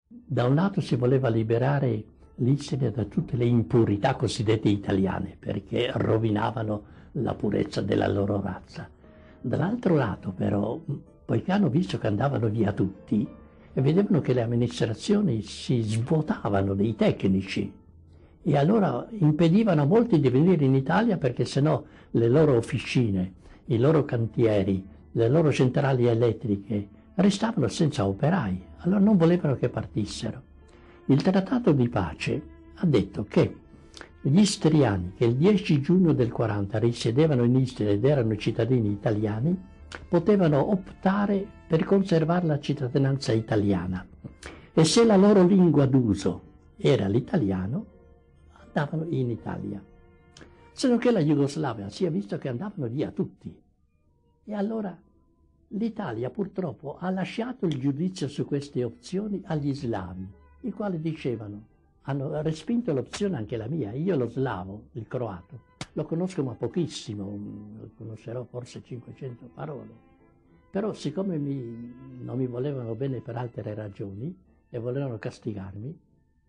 Da un lato si voleva liberare l'Istria da tutte le impurità cosiddette italiane, perché rovinavano la purezza della loro razza. Dall'altro lato, però, poiché hanno visto che andavano via tutti, e vedevano che le amministrazioni si svuotavano dei tecnici, e allora impedivano a molti di venire in Italia perché sennò le loro officine, i loro cantieri, le loro centrali elettriche restavano senza operai, allora non volevano che partissero. Il trattato di pace ha detto che gli istriani che il 10 giugno del 40 risiedevano in Istria ed erano cittadini italiani potevano optare per conservare la cittadinanza italiana e se la loro lingua d'uso era l'italiano andavano in Italia. Se non che la Jugoslavia si è visto che andavano via tutti e allora l'Italia purtroppo ha lasciato il giudizio su queste opzioni agli slavi, i quali dicevano, hanno respinto l'opzione anche la mia, io lo slavo, il croato, lo conosco ma pochissimo, conoscerò forse 500 parole, però siccome non mi volevano bene per altre ragioni e volevano castigarmi,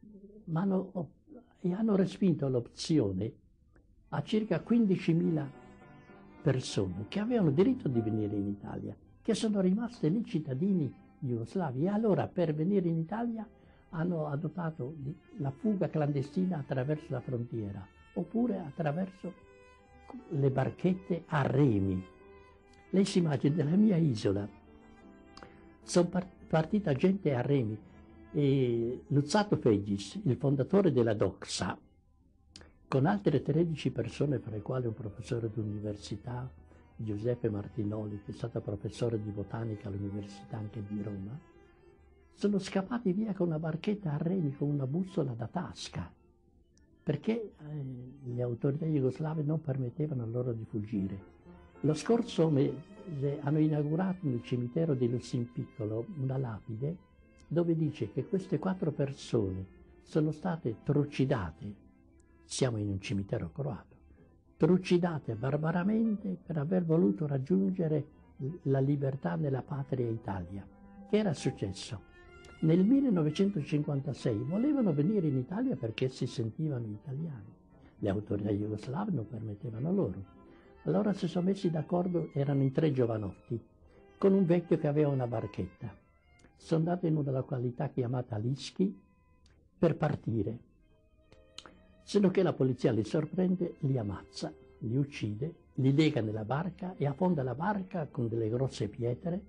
hanno respinto l'opzione a circa 15.000 persone che avevano diritto di venire in Italia, che sono rimaste lì cittadini jugoslavi e allora per venire in Italia hanno adottato la fuga clandestina attraverso la frontiera oppure attraverso le barchette a remi. Lei si immagina, della mia isola sono partita gente a remi e Luzzatto Feggis, il fondatore della Doxa, con altre 13 persone, fra le quali un professore d'università, Giuseppe Martinoli, che è stato professore di botanica all'Università anche di Roma, sono scappati via con una barchetta a remi con una bussola da tasca, perché le autorità jugoslave non permettevano loro di fuggire. Lo scorso mese hanno inaugurato nel cimitero di Lussimpiccolo una lapide dove dice che queste 4 persone sono state trucidate, siamo in un cimitero croato, trucidate barbaramente per aver voluto raggiungere la libertà nella patria Italia. Che era successo? Nel 1956 volevano venire in Italia perché si sentivano italiani. Le autorità jugoslave non permettevano loro. Allora si sono messi d'accordo, erano in 3 giovanotti, con un vecchio che aveva una barchetta. Sono andati in una località chiamata Lischi per partire. Se non che la polizia li sorprende, li ammazza, li uccide, li lega nella barca e affonda la barca con delle grosse pietre.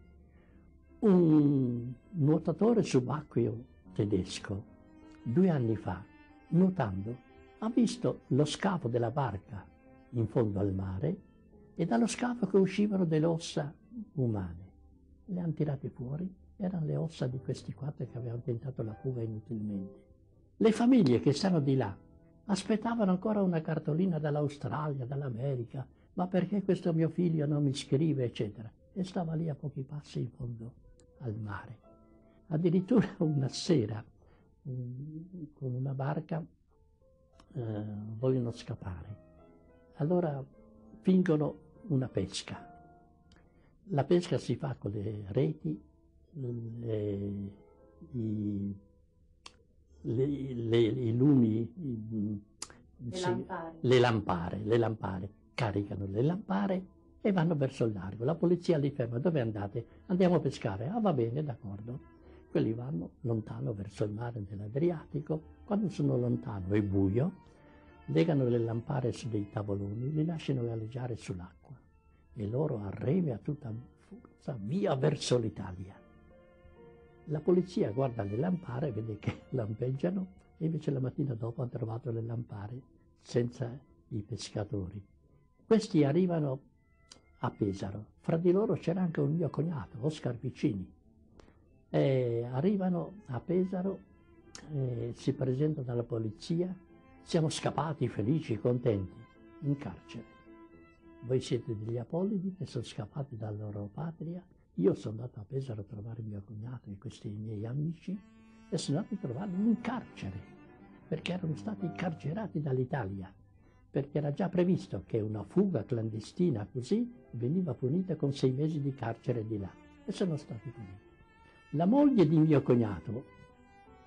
Un nuotatore subacqueo tedesco, 2 anni fa, nuotando, ha visto lo scafo della barca in fondo al mare e dallo scafo che uscivano delle ossa umane. Le hanno tirate fuori, erano le ossa di questi 4 che avevano tentato la fuga inutilmente. Le famiglie che stanno di là aspettavano ancora una cartolina dall'Australia, dall'America, ma perché questo mio figlio non mi scrive, eccetera. E stava lì a pochi passi in fondo al mare. Addirittura una sera, con una barca, vogliono scappare. Allora fingono una pesca. La pesca si fa con le reti, i lumi, le lampare, caricano le lampare e vanno verso il largo. La polizia li ferma, dove andate? Andiamo a pescare. Ah, va bene, d'accordo. Quelli vanno lontano verso il mare dell'Adriatico. Quando sono lontano è buio, legano le lampare su dei tavoloni, li lasciano galleggiare sull'acqua e loro a remi a tutta forza via verso l'Italia. La polizia guarda le lampare, vede che lampeggiano e invece la mattina dopo hanno trovato le lampare senza i pescatori. Questi arrivano a Pesaro, fra di loro c'era anche un mio cognato, Oscar Piccini. Arrivano a Pesaro, si presentano alla polizia, siamo scappati felici, contenti, in carcere. Voi siete degli apolidi che sono scappati dalla loro patria. Io sono andato a Pesaro a trovare mio cognato e questi miei amici e sono andato a trovarli in carcere, perché erano stati incarcerati dall'Italia, perché era già previsto che una fuga clandestina così veniva punita con 6 mesi di carcere di là, e sono stati puniti. La moglie di mio cognato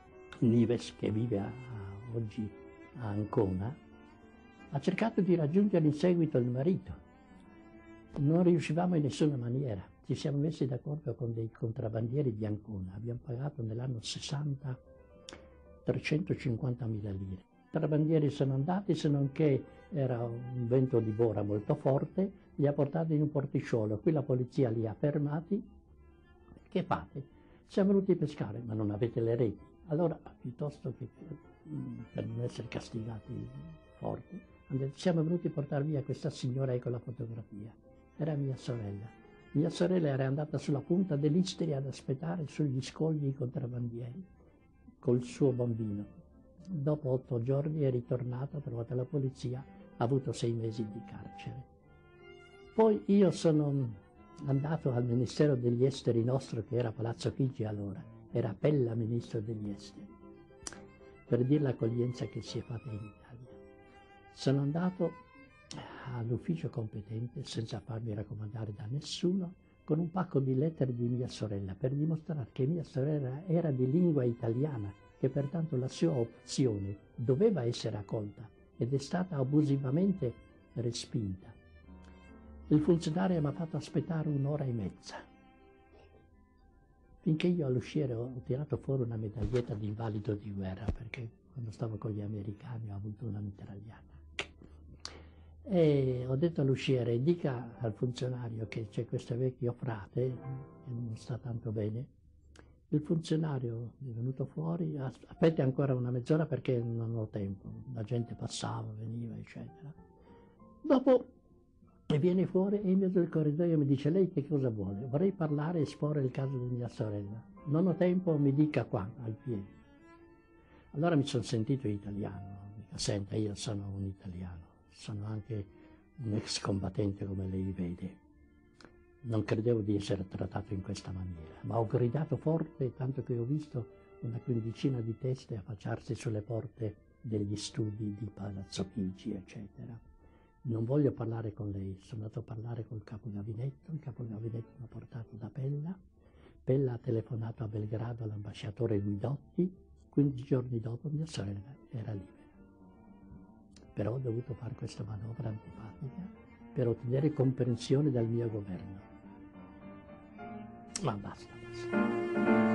Nives, che vive oggi a Ancona, ha cercato di raggiungere in seguito il marito. Non riuscivamo in nessuna maniera. Ci siamo messi d'accordo con dei contrabbandieri di Ancona. Abbiamo pagato nell'anno 60 350.000 lire. I contrabbandieri sono andati, se non che era un vento di bora molto forte, li ha portati in un porticciolo. Qui la polizia li ha fermati. Che fate? Siamo venuti a pescare, ma non avete le reti. Allora, piuttosto che per non essere castigati forti, siamo venuti a portare via questa signora, ecco la fotografia. Era mia sorella. Mia sorella era andata sulla punta dell'Istria ad aspettare sugli scogli i contrabbandieri col suo bambino. Dopo 8 giorni è ritornata, ha trovato la polizia, ha avuto 6 mesi di carcere. Poi io sono andato al Ministero degli Esteri nostro, che era Palazzo Chigi allora, era Pella Ministro degli Esteri, per dire l'accoglienza che si è fatta in Italia. Sono andato all'ufficio competente senza farmi raccomandare da nessuno, con un pacco di lettere di mia sorella, per dimostrare che mia sorella era di lingua italiana, che pertanto la sua opzione doveva essere accolta ed è stata abusivamente respinta. Il funzionario mi ha fatto aspettare 1 ora e mezza, finché io all'usciere ho tirato fuori una medaglietta di invalido di guerra, perché quando stavo con gli americani ho avuto una mitragliata. E ho detto all'usciere: dica al funzionario che c'è questo vecchio frate che non sta tanto bene. Il funzionario è venuto fuori: aspetti ancora una mezz'ora perché non ho tempo, la gente passava, veniva, eccetera. Dopo viene fuori e in mezzo al corridoio mi dice: lei che cosa vuole? Vorrei parlare e esporre il caso di mia sorella. Non ho tempo, mi dica qua, ai piedi. Allora mi sono sentito italiano. Dico: senta, io sono un italiano, sono anche un ex combattente come lei vede. Non credevo di essere trattato in questa maniera, ma ho gridato forte, tanto che ho visto una quindicina di teste affacciarsi sulle porte degli studi di Palazzo Chigi, eccetera. Non voglio parlare con lei, sono andato a parlare col capogabinetto, il capogabinetto mi ha portato da Pella, Pella ha telefonato a Belgrado all'ambasciatore Guidotti, 15 giorni dopo mia sorella era libera. Però ho dovuto fare questa manovra antipatica per ottenere comprensione dal mio governo. Ma basta.